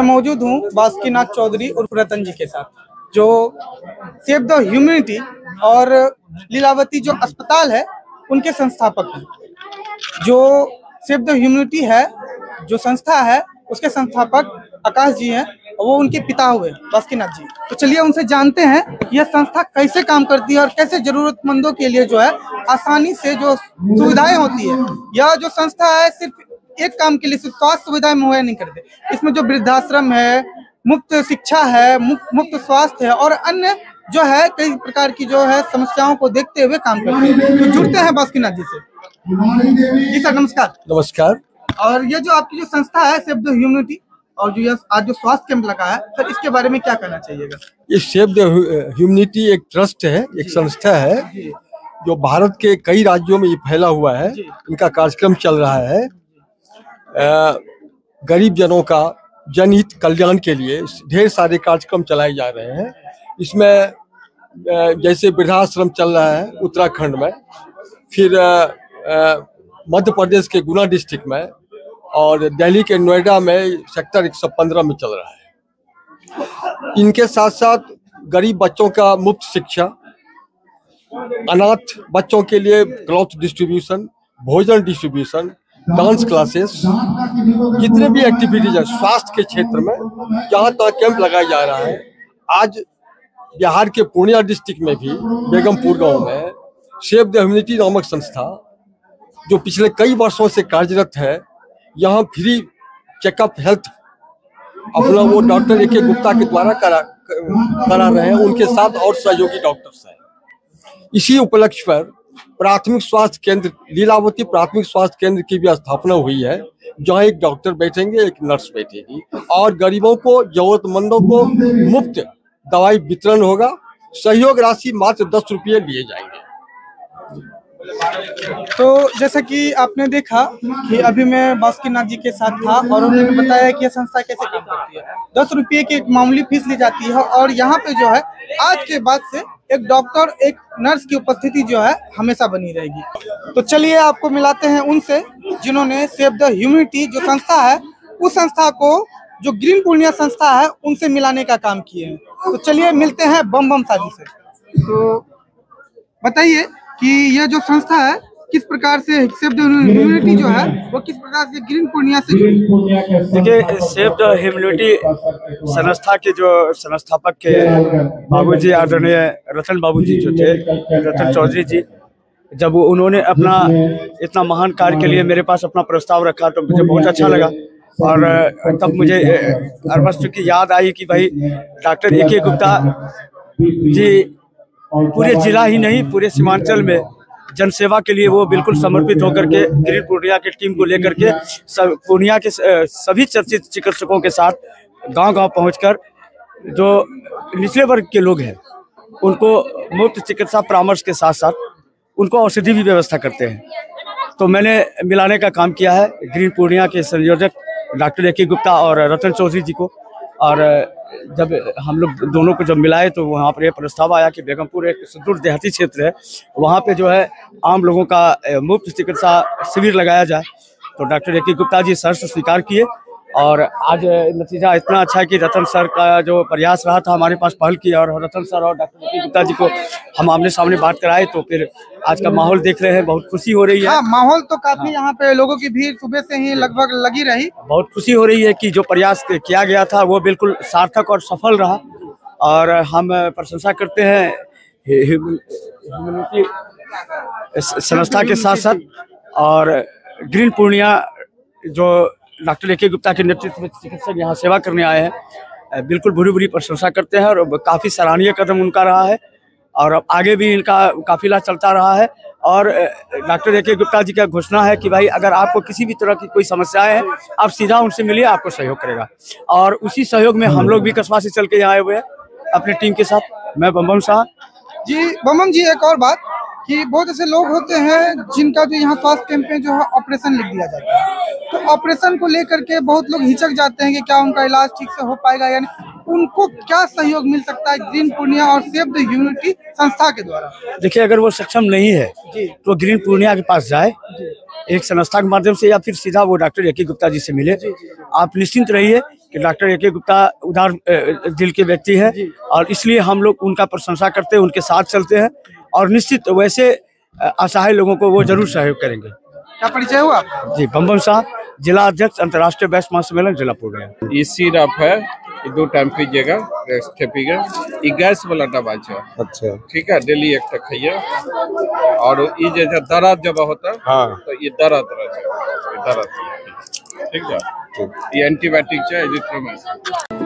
मौजूद हूँ बासुकीनाथ चौधरी उर्फ रतन जी के साथ, जो सेव द ह्यूमैनिटी और लीलावती जो अस्पताल है उनके संस्थापक हैं। जो सेव द ह्यूमैनिटी है, जो संस्था है, उसके संस्थापक आकाश जी हैं, वो उनके पिता हुए बासुकीनाथ जी। तो चलिए उनसे जानते हैं कि यह संस्था कैसे काम करती है और कैसे जरूरतमंदों के लिए जो है आसानी से जो सुविधाएं होती है। यह जो संस्था है सिर्फ एक काम के लिए, सिर्फ स्वास्थ्य सुविधाएं मुहैया नहीं करते, इसमें जो वृद्धाश्रम है, मुफ्त शिक्षा है, मुफ्त स्वास्थ्य है और अन्य जो है कई प्रकार की जो है समस्याओं को देखते हुए काम करते हैं। तो जुड़ते हैं बासुकीनाथ जी से। जी सर नमस्कार। नमस्कार। और ये जो आपकी जो संस्था है सेव द ह्यूमैनिटी और जो ये आज जो स्वास्थ्य कैंप लगा है, सर इसके बारे में क्या कहना चाहिएगा? ये सेव द ह्यूमैनिटी एक ट्रस्ट है, एक संस्था है जो भारत के कई राज्यों में ये फैला हुआ है। इनका कार्यक्रम चल रहा है गरीब जनों का जनहित कल्याण के लिए। ढेर सारे कार्यक्रम चलाए जा रहे हैं। इसमें जैसे वृद्धाश्रम चल रहा है उत्तराखंड में, फिर मध्य प्रदेश के गुना डिस्ट्रिक्ट में और दिल्ली के नोएडा में सेक्टर 115 में चल रहा है। इनके साथ साथ गरीब बच्चों का मुफ्त शिक्षा, अनाथ बच्चों के लिए क्लॉथ डिस्ट्रीब्यूशन, भोजन डिस्ट्रीब्यूशन, डांस क्लासेस, जितने भी एक्टिविटीज है स्वास्थ्य के क्षेत्र में जहाँ तक कैंप लगाया जा रहा है। आज बिहार के पूर्णिया डिस्ट्रिक्ट में भी बेगमपुर गांव में सेव द ह्यूमैनिटी नामक संस्था जो पिछले कई वर्षों से कार्यरत है, यहाँ फ्री चेकअप हेल्थ अपना वो डॉक्टर ए.के. गुप्ता के द्वारा करा रहे हैं। उनके साथ और सहयोगी डॉक्टर्स हैं। इसी उपलक्ष्य पर प्राथमिक स्वास्थ्य केंद्र लीलावती प्राथमिक स्वास्थ्य केंद्र की भी स्थापना हुई है, जहाँ एक डॉक्टर बैठेंगे, एक नर्स बैठेगी और गरीबों को, जरूरतमंदों को मुफ्त दवाई वितरण होगा। सहयोग राशि मात्र 10 रुपये लिए जाएंगे। तो जैसा कि आपने देखा कि अभी मैं बासुकीनाथ जी के साथ था और उन्होंने बताया कि यह संस्था कैसे काम करती है। 10 रुपये की एक मामूली फीस ली जाती है और यहाँ पे जो है आज के बाद से एक डॉक्टर, एक नर्स की उपस्थिति जो है हमेशा बनी रहेगी। तो चलिए आपको मिलाते हैं उनसे जिन्होंने सेव द ह्यूमैनिटी जो संस्था है, उस संस्था को जो ग्रीन पूर्णिया संस्था है उनसे मिलाने का काम किए हैं। तो चलिए मिलते हैं बम बम साजी से। तो बताइए कि यह जो संस्था है किस प्रकार से सेव द ह्यूमैनिटी जो है वो किस प्रकार से ग्रीन पूर्णिया से जुड़ी? देखिए, सेव द ह्यूमैनिटी संस्था के जो संस्थापक के बाबूजी आदरणीय रतन बाबूजी जो थे, रतन चौधरी जी, जब उन्होंने अपना इतना महान कार्य के लिए मेरे पास अपना प्रस्ताव रखा तो मुझे बहुत अच्छा लगा। और तब मुझे अरबस्तु की याद आई कि भाई डॉक्टर ए.के. गुप्ता जी पूरे जिला ही नहीं पूरे सीमांचल में जनसेवा के लिए वो बिल्कुल समर्पित होकर के ग्रीन पूर्णिया की टीम को लेकर के पूर्णिया के सभी चर्चित चिकित्सकों के साथ गांव-गांव पहुंचकर जो निचले वर्ग के लोग हैं उनको मुफ्त चिकित्सा परामर्श के साथ साथ उनको औषधि भी व्यवस्था करते हैं। तो मैंने मिलाने का काम किया है ग्रीन पूर्णिया के संयोजक डॉक्टर ए.के. गुप्ता और रतन चौधरी जी को। और जब हम लोग दोनों को जब मिलाए तो वहाँ पर प्रस्ताव आया कि बेगमपुर एक सुदूर देहाती क्षेत्र है, वहाँ पे जो है आम लोगों का मुफ्त चिकित्सा शिविर लगाया जाए। तो डॉक्टर ए.के. गुप्ता जी सहर्ष स्वीकार किए और आज नतीजा इतना अच्छा है कि रतन सर का जो प्रयास रहा था हमारे पास पहल की और रतन सर और डॉक्टर ए.के. गुप्ता जी को हम आमने सामने बात कराए। तो फिर आज का माहौल देख रहे हैं, बहुत खुशी हो रही है। हाँ, माहौल तो काफी यहाँ पे लोगों की भीड़ सुबह से ही लगभग लगी रही। बहुत खुशी हो रही है कि जो प्रयास किया गया था वो बिल्कुल सार्थक और सफल रहा और हम प्रशंसा करते हैं ह्यूमैनिटी संस्था के साथ साथ और ग्रीन पूर्णिया जो डॉक्टर ए.के. गुप्ता के नेतृत्व में चिकित्सक यहाँ सेवा करने आए हैं, बिल्कुल भूरी भूरी प्रशंसा करते हैं और काफ़ी सराहनीय कदम उनका रहा है और अब आगे भी इनका काफिला चलता रहा है। और डॉक्टर ए.के. गुप्ता जी का घोषणा है कि भाई अगर आपको किसी भी तरह की कोई समस्याएं हैं आप सीधा उनसे मिलिए, आपको सहयोग करेगा। और उसी सहयोग में हम लोग भी कस्बा से चल के यहाँ आए हुए हैं अपनी टीम के साथ। मैं बम बम शाह जी। बम जी, एक और बात कि बहुत ऐसे लोग होते हैं जिनका जो यहाँ स्वास्थ्य कैंप में जो है ऑपरेशन लिख दिया जाता है, तो ऑपरेशन को लेकर के बहुत लोग हिचक जाते हैं कि क्या उनका इलाज ठीक से हो पाएगा या नहीं। उनको क्या सहयोग मिल सकता है ग्रीन पूर्णिया और सेव द ह्यूमैनिटी संस्था के द्वारा? देखिए, अगर वो सक्षम नहीं है तो ग्रीन पूर्णिया के पास जाए एक संस्था के माध्यम से या फिर सीधा वो डॉक्टर ए.के. गुप्ता जी से मिले। आप निश्चिंत रहिए कि डॉक्टर ए के गुप्ता उदार दिल के व्यक्ति है और इसलिए हम लोग उनका प्रशंसा करते हैं, उनके साथ चलते हैं और निश्चित वैसे असहाय लोगों को वो जरूर सहयोग करेंगे। क्या परिचय हुआ आपका? जी, बम शाह, जिला अध्यक्ष अंतर्राष्ट्रीय बैस महासम्मेलन जिला पूर्णिया। ये सिरप है, ये 2 टाइम पीजिएगा, पीजिएगा। ये गैस वाला दवा है। अच्छा, ठीक है, डेली एक तक खाइए। और ये जैसे दर्द जब होता है हाँ, तो ये दर्द रहता है, ठीक है। ये एंटीबायोटिक है,